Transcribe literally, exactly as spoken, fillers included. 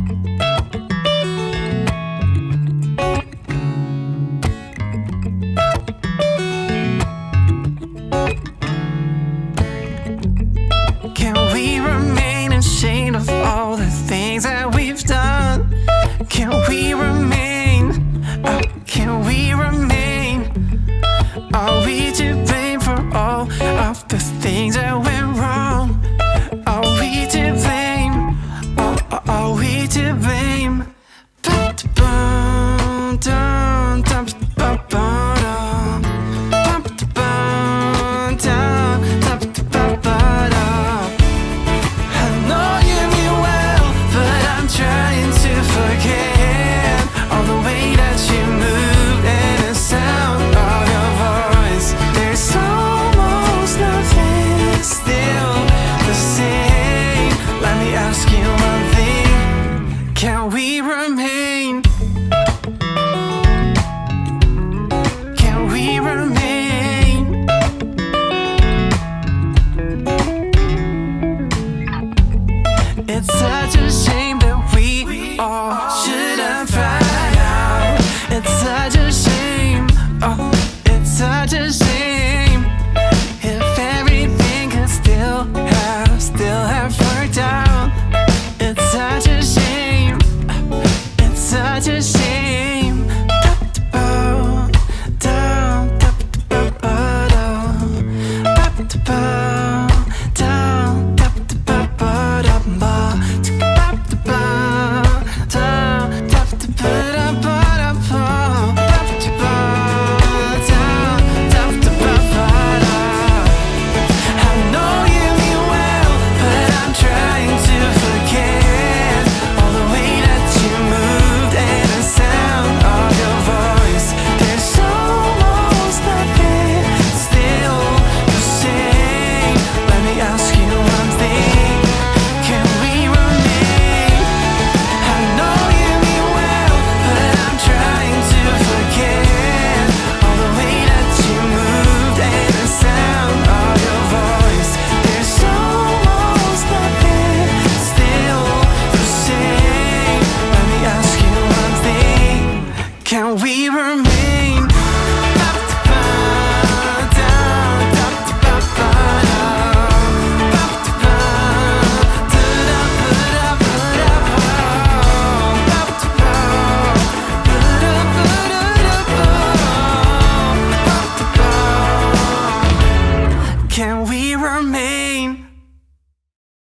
Can we remain ashamed of all the things that we've done? Can we remain? Oh, can we remain? Are we to blame for all of the things that went wrong? Are we to blame? Oh, oh, are we to blame? Ba-da-bum, dum, dum, ba-ba-dum. Ba-da-bum, dum, dum, ba-ba-dum. I know you mean well, but I'm trying to forget all the way that you move and the sound of your voice. There's almost nothing still the same. Let me ask you one thing. Can we remain? Can we remain? It's such a shame